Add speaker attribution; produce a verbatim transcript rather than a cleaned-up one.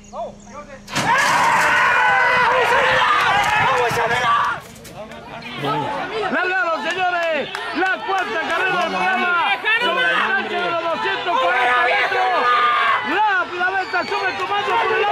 Speaker 1: Largaron, señores, la cuarta carrera del programa sobre el distancia de los doscientos cuarenta metros. Rápidamente asume el comando por el